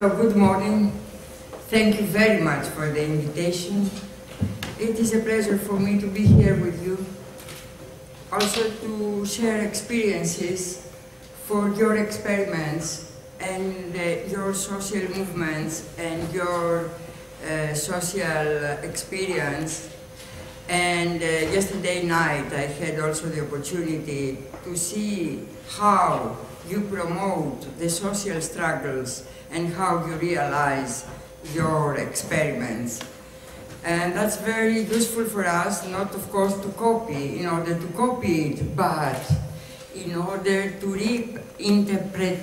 Good morning. Thank you very much for the invitation. It is a pleasure for me to be here with you. Also to share experiences for your experiments and your social movements and your social experience. And yesterday night I had also the opportunity to see how you promote the social struggles and how you realize your experiments. And that's very useful for us, not of course to copy, in order to copy it, but in order to reinterpret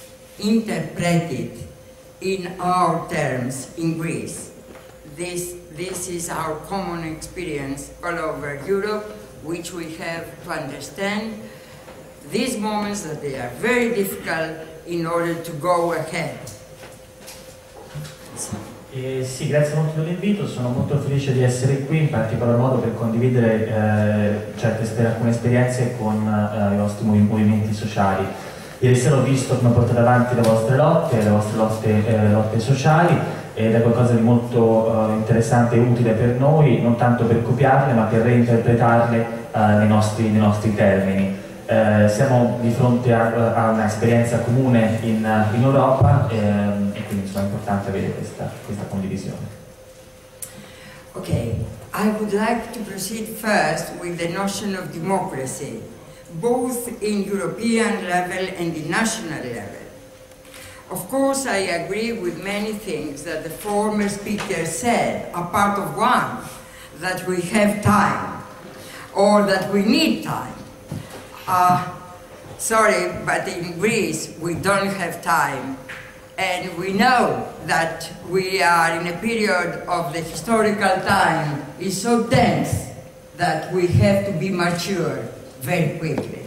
it in our terms in Greece. This is our common experience all over Europe, which we have to understand these moments that they are very difficult in order to go ahead. Sì, grazie molto dell'invito, sono molto felice di essere qui, in particolar modo per condividere alcune esperienze con i vostri movimenti sociali. Ieri sera ho visto come portate avanti le vostre lotte sociali, ed è qualcosa di molto interessante e utile per noi, non tanto per copiarle ma per reinterpretarle nei nostri termini. Siamo di fronte a un'esperienza comune in Europa e quindi è importante avere questa condivisione. Okay, I would like to proceed first with the notion of democracy, both in European level and in national level. Of course, I agree with many things that the former speaker said, apart of one, that we have time, or that we need time. Sorry, but in Greece we don't have time, and we know that we are in a period of the historical time is so dense that we have to be mature very quickly.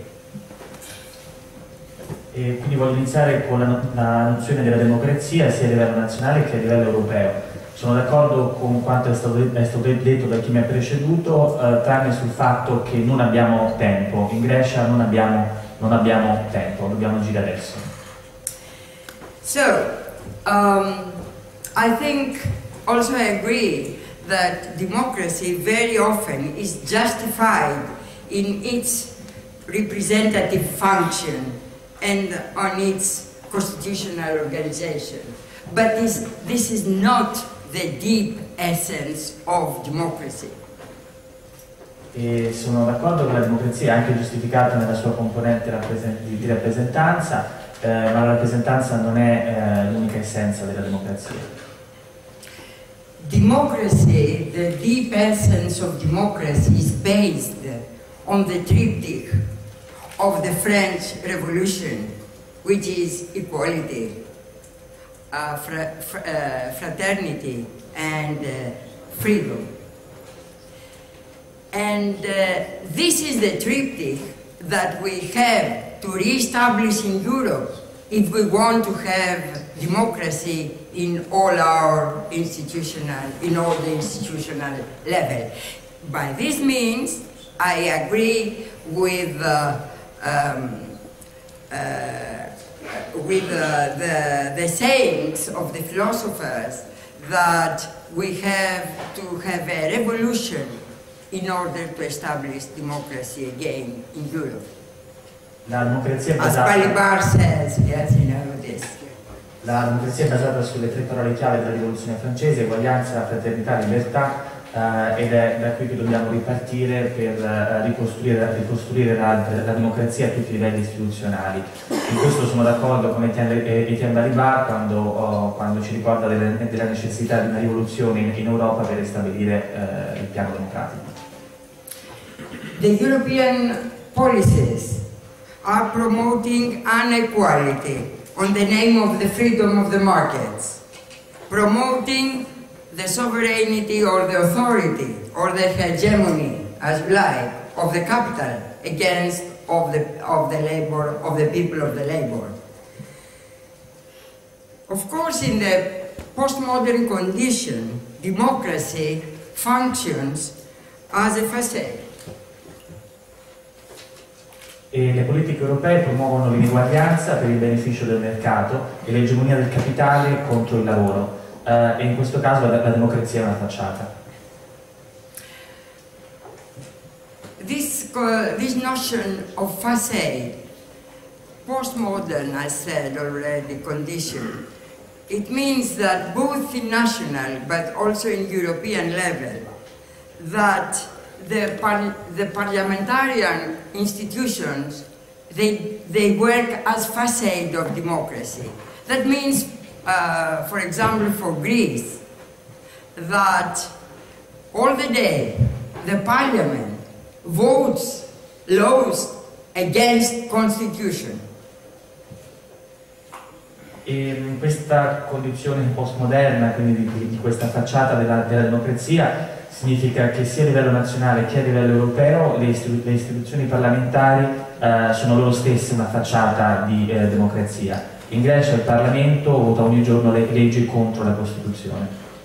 E quindi voglio iniziare con la nozione della democrazia sia a livello nazionale che a livello europeo. Sono d'accordo con quanto è stato detto da chi mi ha preceduto, tranne sul fatto che non abbiamo tempo. In Grecia non abbiamo tempo, dobbiamo agire adesso. So, I think also I agree that democracy very often is justified in its representative function and on its constitutional organization. But this is not the deep essence of democracy. E sono d'accordo che la democrazia è anche giustificata nella sua componente di rappresentanza, ma la rappresentanza non è l'unica essenza della democrazia. Democracy, the deep essence of democracy is based on the triptych of the French Revolution, which is equality, fraternity and freedom. And this is the triptych that we have to re-establish in Europe if we want to have democracy in all the institutional level. By this means, I agree with the sayings of the philosophers that we have to have a revolution in order to establish democracy again in Europe. La democrazia è As Balibar says, yes, you know this. La democrazia è basata sulle tre parole chiave della rivoluzione francese: eguaglianza, fraternità, libertà, ed è da qui che dobbiamo ripartire per ricostruire la democrazia a tutti i livelli istituzionali. In questo sono d'accordo con Etienne Balibar quando ci ricorda della necessità di una rivoluzione in Europa per ristabilire il piano democratico. The European policies are promoting inequality on the name of the freedom of the markets, promoting the sovereignty or the authority or the hegemony, as you like, of the capital against of the people of the labor. Of course, in the postmodern condition, democracy functions as a facade. E le politiche europee promuovono l'ineguaglianza per il beneficio del mercato e l'egemonia del capitale contro il lavoro. E in questo caso la democrazia è una facciata. This notion of facade, postmodern, I said already, condition, it means that both in national but also in European level, that the parliamentarian institutions, they work as facade of democracy. That means, for example, for Greece, that all the day the parliament votes laws against constitution. E questa condizione postmoderna, quindi di questa facciata della democrazia, significa che sia a livello nazionale che a livello europeo le istituzioni parlamentari sono loro stesse una facciata di democrazia. In Grecia il Parlamento vota ogni giorno le leggi contro la Costituzione.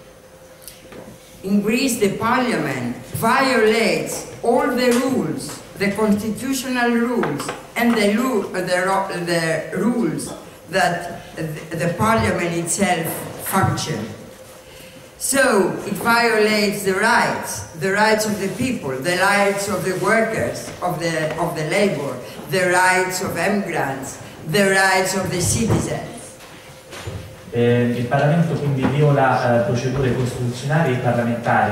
In Greece the parliament violates all the rules, the constitutional rules, and the rules that the parliament itself functions. So it violates the rights of the people, the rights of the workers, of the labor, the rights of immigrants, the rights of the citizens. Il Parlamento quindi viola procedure costituzionali e parlamentari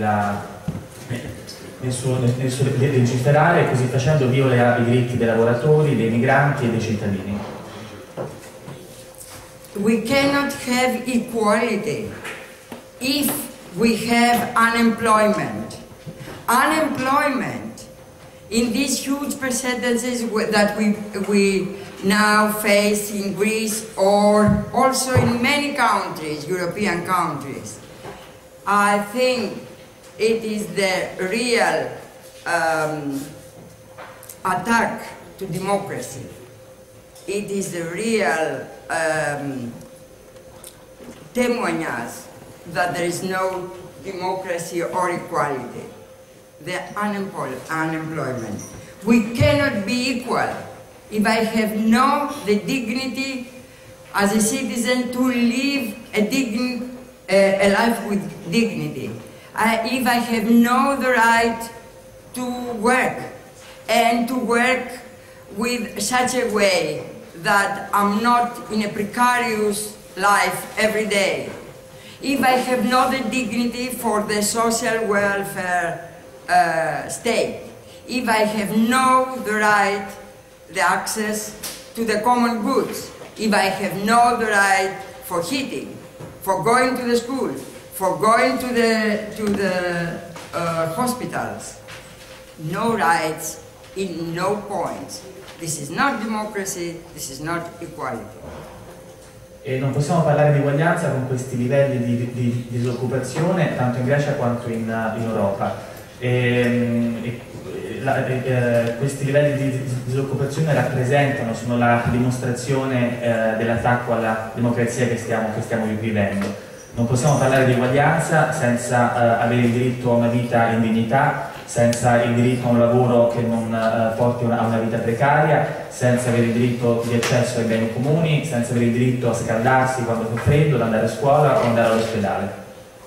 nel suo legiferare, e così facendo viola i diritti dei lavoratori, dei migranti e dei cittadini. We cannot have equality if we have unemployment. Unemployment in these huge percentages that we now face in Greece or also in many countries, European countries. I think it is the real attack to democracy. It is the real témoignage that there is no democracy or equality. The unemployment. We cannot be equal if I have no the dignity as a citizen to live a life with dignity. If I have no the right to work and to work with such a way that I'm not in a precarious life every day. If I have not the dignity for the social welfare state, if I have no the right, the access to the common goods, if I have no the right for heating, for going to the school, for going to the hospitals, no rights in no points. This is not democracy, this is not equality. E non possiamo parlare di uguaglianza con questi livelli di disoccupazione, tanto in Grecia quanto in Europa. Questi livelli di disoccupazione rappresentano, sono la dimostrazione dell'attacco alla democrazia che stiamo vivendo. Non possiamo parlare di uguaglianza senza avere il diritto a una vita in dignità, senza il diritto a un lavoro che non porti a una vita precaria, senza avere il diritto di accesso ai beni comuni, senza avere il diritto a scaldarsi quando fa freddo, ad andare a scuola o andare all'ospedale.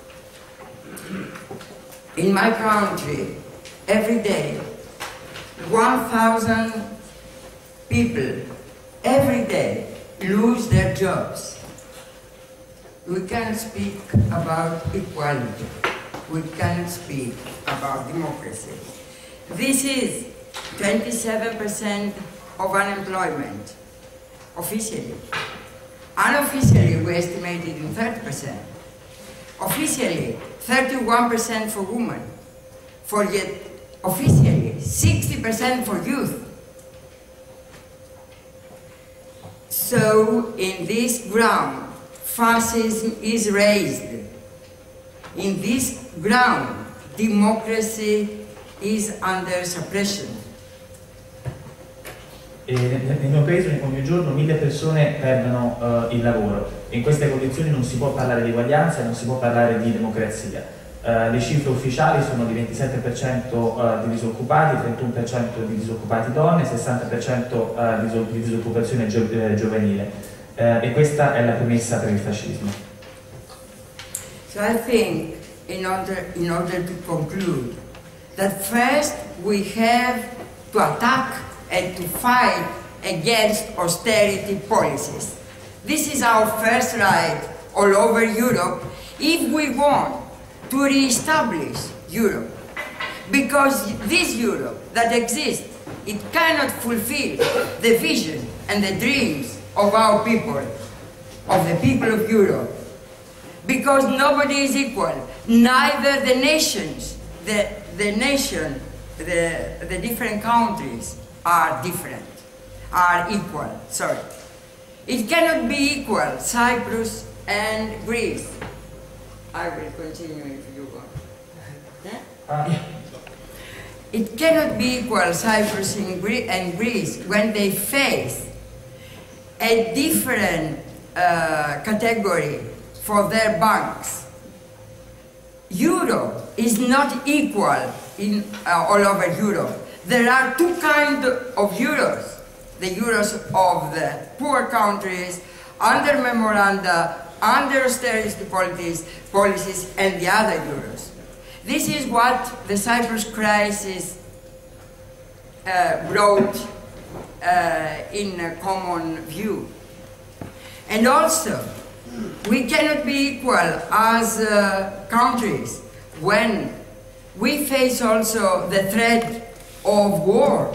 In my country, every day, 1,000 people every day lose their jobs. We can't speak about equality. We can't speak about democracy. This is 27% of unemployment, officially. Unofficially, we estimated in 30%. Officially, 31% for women. For yet, officially, 60% for youth. So, in this ground, fascism is raised. In this ground, democracy is under suppression. Nel mio paese ogni giorno 1000 persone perdono il lavoro. In queste condizioni non si può parlare di uguaglianza e non si può parlare di democrazia. Le cifre ufficiali sono di 27% di disoccupati, 31% di disoccupati donne, 60% di disoccupazione giovanile. E questa è la premessa per il fascismo. So I think, in order to conclude, that first we have to attack and to fight against austerity policies. This is our first right all over Europe if we want to re-establish Europe. Because this Europe that exists, it cannot fulfill the vision and the dreams of our people, of the people of Europe. Because nobody is equal, neither the nations, the different countries are equal, sorry. It cannot be equal, Cyprus and Greece. I will continue if you want. Yeah? It cannot be equal, Cyprus and Greece, when they face a different category for their banks. Euro is not equal all over Europe. There are two kinds of euros. The euros of the poor countries, under memoranda, under austerity policies, and the other euros. This is what the Cyprus crisis brought in a common view. And also, we cannot be equal as countries when we face also the threat of war.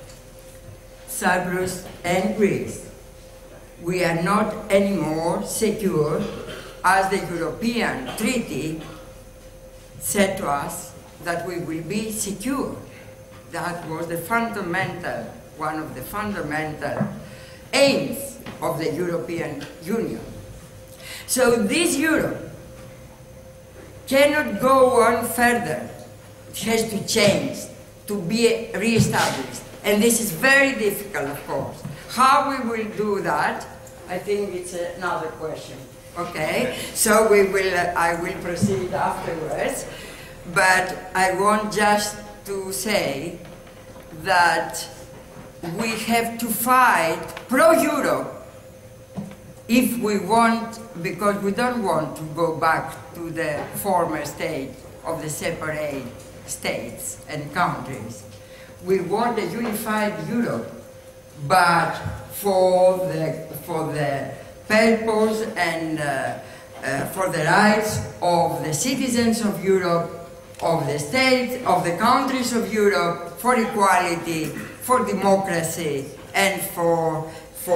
Cyprus and Greece. We are not anymore secure, as the European Treaty said to us that we will be secure. That was the fundamental, one of the fundamental aims of the European Union. So this Europe cannot go on further. It has to change, to be re-established. And this is very difficult, of course. How we will do that, I think it's another question. Okay? So I will proceed afterwards. But I want just to say that we have to fight pro-Europe if we want, because we don't want to go back to the former state of the separate states and countries. We want a unified Europe, but for the purpose and for the rights of the citizens of Europe, of the states, of the countries of Europe, for equality, for democracy, and for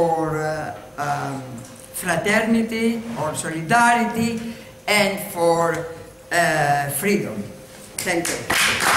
fraternity or solidarity, and for freedom. Thank you.